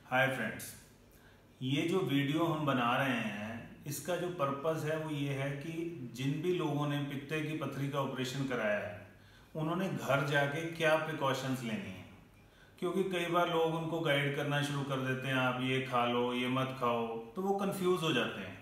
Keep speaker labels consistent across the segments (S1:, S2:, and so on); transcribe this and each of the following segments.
S1: Hi friends, ये जो video हम बना रहे हैं इसका जो पर्पस है वो ये है कि जिन भी लोगों ने पित्ते की पथरी का ऑपरेशन कराया है उन्होंने घर जाके क्या प्रिकॉशंस लेनी है। क्योंकि कई बार लोग उनको गाइड करना शुरू कर देते हैं, आप ये खा लो, ये मत खाओ, तो वो कंफ्यूज हो जाते हैं।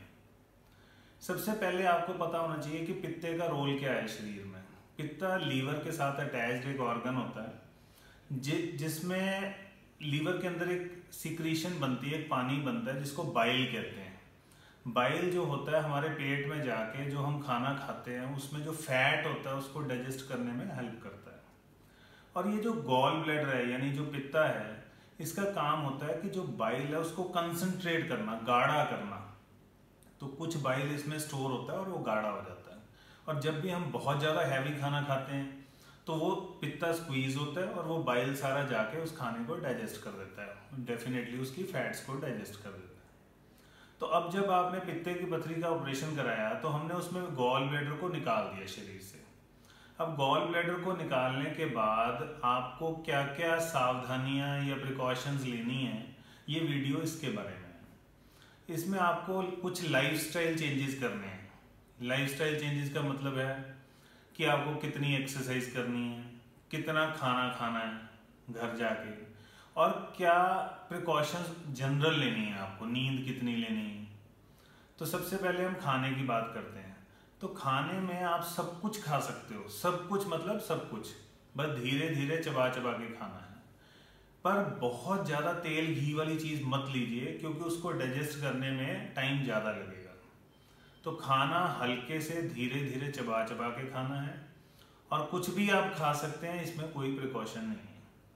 S1: सबसे पहले आपको पता होना चाहिए कि पित्ते का रोल क्या है शरीर में। पित्ता लीवर के साथ अटैच्ड एक ऑर्गन होता है जिसमें लीवर के अंदर एक सिक्रीशन बनती है, एक पानी बनता है जिसको बाइल कहते हैं। बाइल जो होता है हमारे पेट में जाके जो हम खाना खाते हैं उसमें जो फैट होता है उसको डाइजेस्ट करने में हेल्प करता है। और ये जो गॉल ब्लैडर है यानी जो पित्ता है, इसका काम होता है कि जो बाइल है उसको कंसंट्रेट करना, गाढ़ा करना। तो कुछ बाइल इसमें स्टोर होता है और वो गाढ़ा हो जाता है। और जब भी हम बहुत ज़्यादा हैवी खाना खाते हैं तो वो पित्ता स्क्वीज होता है और वो बाइल सारा जाके उस खाने को डाइजेस्ट कर देता है, डेफिनेटली उसकी फैट्स को डाइजेस्ट कर देता है। तो अब जब आपने पित्ते की पथरी का ऑपरेशन कराया तो हमने उसमें गॉल ब्लैडर को निकाल दिया शरीर से। अब गॉल ब्लैडर को निकालने के बाद आपको क्या क्या सावधानियां या प्रिकॉशंस लेनी है, ये वीडियो इसके बारे में है। इसमें आपको कुछ लाइफस्टाइल चेंजेस करने हैं। लाइफस्टाइल चेंजेस का मतलब है कि आपको कितनी एक्सरसाइज करनी है, कितना खाना खाना है घर जाके, और क्या प्रिकॉशंस जनरल लेनी है आपको, नींद कितनी लेनी है। तो सबसे पहले हम खाने की बात करते हैं। तो खाने में आप सब कुछ खा सकते हो, सब कुछ मतलब सब कुछ, बस धीरे धीरे चबा चबा के खाना है। पर बहुत ज़्यादा तेल घी वाली चीज़ मत लीजिए क्योंकि उसको डाइजेस्ट करने में टाइम ज़्यादा लगेगा। तो खाना हल्के से धीरे धीरे चबा चबा के खाना है। और कुछ भी आप खा सकते हैं, इसमें कोई प्रिकॉशन नहीं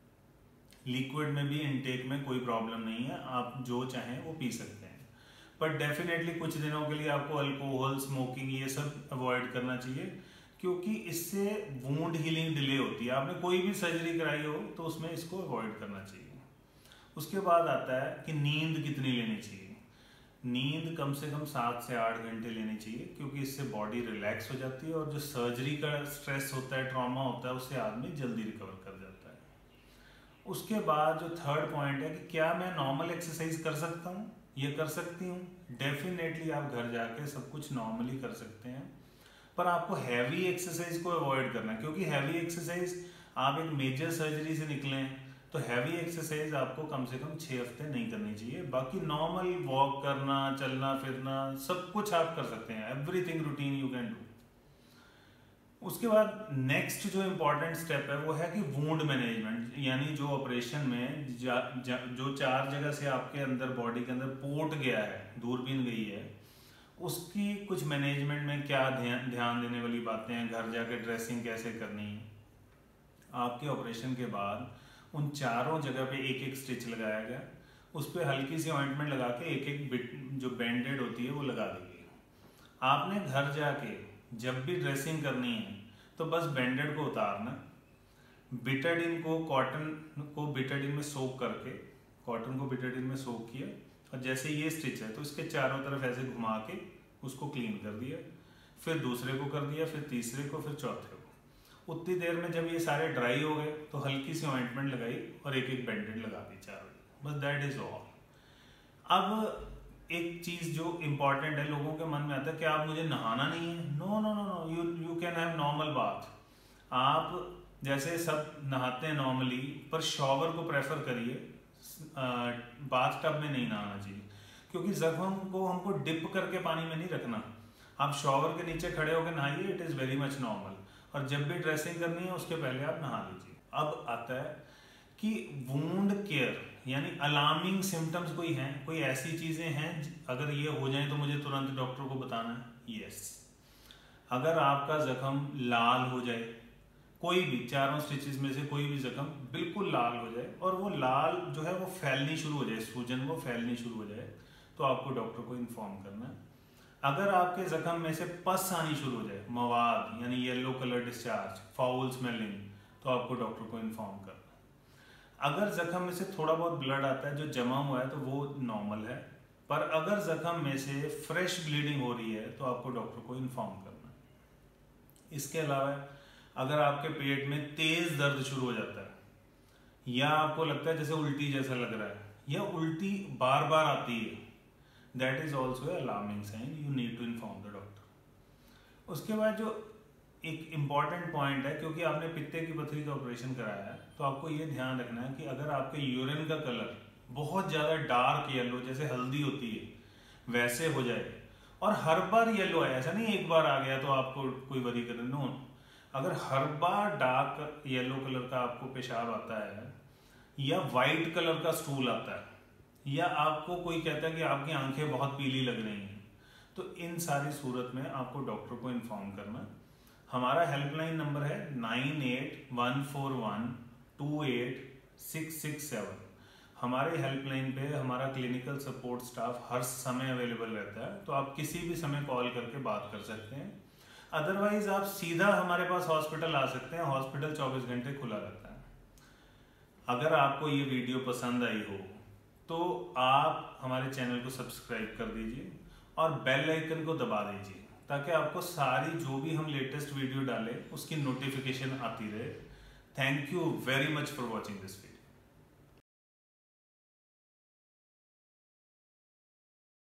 S1: है। लिक्विड में भी इनटेक में कोई प्रॉब्लम नहीं है, आप जो चाहें वो पी सकते हैं। पर डेफिनेटली कुछ दिनों के लिए आपको अल्कोहल, स्मोकिंग, ये सब अवॉइड करना चाहिए क्योंकि इससे वुंड हीलिंग डिले होती है। आपने कोई भी सर्जरी कराई हो तो उसमें इसको अवॉइड करना चाहिए। उसके बाद आता है कि नींद कितनी लेनी चाहिए। नींद कम से कम 7 से 8 घंटे लेनी चाहिए क्योंकि इससे बॉडी रिलैक्स हो जाती है और जो सर्जरी का स्ट्रेस होता है, ट्रॉमा होता है, उससे आदमी जल्दी रिकवर कर जाता है। उसके बाद जो थर्ड पॉइंट है कि क्या मैं नॉर्मल एक्सरसाइज कर सकता हूँ, ये कर सकती हूँ। डेफिनेटली आप घर जाके सब कुछ नॉर्मली कर सकते हैं, पर आपको हैवी एक्सरसाइज को अवॉइड करना है क्योंकि हैवी एक्सरसाइज, आप एक मेजर सर्जरी से निकलें तो हैवी एक्सरसाइज आपको कम से कम 6 हफ्ते नहीं करनी चाहिए। बाकी नॉर्मल वॉक करना, चलना फिरना, सब कुछ आप कर सकते हैं। Everything routine you can do. उसके बाद नेक्स्ट जो इम्पोर्टेंट स्टेप है वो है कि वुंड मैनेजमेंट, यानी जो ऑपरेशन में जो 4 जगह से आपके अंदर बॉडी के अंदर पोर्ट गया है, दूरबीन गई है, उसकी कुछ मैनेजमेंट में क्या ध्यान देने वाली बातें हैं, घर जाके ड्रेसिंग कैसे करनी है। आपके ऑपरेशन के बाद उन चारों जगह पे एक एक स्टिच लगाया गया, उस पर हल्की सी ऑइंटमेंट लगा के एक एक बिट जो बैंडेड होती है वो लगा दी गई। आपने घर जाके जब भी ड्रेसिंग करनी है तो बस बैंडेड को उतारना, बिटाडीन को, कॉटन को बिटाडीन में सोक करके, कॉटन को बिटाडीन में सोक किया और जैसे ये स्टिच है तो इसके चारों तरफ ऐसे घुमा के उसको क्लीन कर दिया, फिर दूसरे को कर दिया, फिर तीसरे को, फिर चौथे को। उतनी देर में जब ये सारे ड्राई हो गए तो हल्की सी ऑइंटमेंट लगाई और एक एक बैंडेड लगा दी चारों, बस दैट इज ऑल। अब एक चीज जो इम्पोर्टेंट है, लोगों के मन में आता है कि आप मुझे नहाना नहीं है। No no no no, you can have normal bath. आप जैसे सब नहाते हैं नॉर्मली, पर शॉवर को प्रेफर करिए, बाथ टब में नहीं नहाना चाहिए क्योंकि जख्म को हमको डिप करके पानी में नहीं रखना। आप शॉवर के नीचे खड़े होकर नहाइए, it is very much normal. और जब भी ड्रेसिंग करनी है उसके पहले आप नहा लीजिए। अब आता है कि वुंड केयर, यानी अलार्मिंग सिम्टम्स कोई हैं, कोई ऐसी चीजें हैं अगर ये हो जाए तो मुझे तुरंत डॉक्टर को बताना है। यस, अगर आपका जख्म लाल हो जाए, कोई भी चारों स्टिचेस में से कोई भी जख्म बिल्कुल लाल हो जाए और वो लाल जो है वो फैलनी शुरू हो जाए, सूजन वो फैलनी शुरू हो जाए, तो आपको डॉक्टर को इन्फॉर्म करना है। अगर आपके जख्म में से पस आनी शुरू हो जाए, मवाद यानी yellow colour discharge, foul smelling, तो आपको डॉक्टर को इन्फॉर्म करना है। अगर जख्म में से थोड़ा बहुत ब्लड आता है जो जमा हुआ है तो वो नॉर्मल है, पर अगर जख्म में से फ्रेश ब्लीडिंग हो रही है तो आपको डॉक्टर को इन्फॉर्म करना है। इसके अलावा अगर आपके पेट में तेज दर्द शुरू हो जाता है या आपको लगता है जैसे उल्टी जैसा लग रहा है या उल्टी बार बार आती है, that is also alarming sign, you need to inform the doctor. उसके बाद जो एक इम्पॉर्टेंट पॉइंट है, क्योंकि आपने पित्ते की पथरी का ऑपरेशन कराया है, तो आपको ये ध्यान रखना है कि अगर आपके यूरिन का कलर बहुत ज़्यादा डार्क येलो, जैसे हल्दी होती है वैसे हो जाए, और हर बार येलो है, ऐसा नहीं एक बार आ गया तो आपको कोई वरी करे, नो, अगर हर बार डार्क येलो कलर का आपको पेशाब आता है, या वाइट कलर का स्टूल आता है, या आपको कोई कहता है कि आपकी आंखें बहुत पीली लग रही हैं, तो इन सारी सूरत में आपको डॉक्टर को इन्फॉर्म करना। हमारा हेल्पलाइन नंबर है 9814128667। हमारे हेल्पलाइन पे हमारा क्लिनिकल सपोर्ट स्टाफ हर समय अवेलेबल रहता है, तो आप किसी भी समय कॉल करके बात कर सकते हैं। अदरवाइज आप सीधा हमारे पास हॉस्पिटल आ सकते हैं, हॉस्पिटल 24 घंटे खुला रहता है। अगर आपको ये वीडियो पसंद आई हो तो आप हमारे चैनल को सब्सक्राइब कर दीजिए और बेल आइकन को दबा दीजिए, ताकि आपको सारी जो भी हम लेटेस्ट वीडियो डालें उसकी नोटिफिकेशन आती रहे। Thank you very much for watching this video.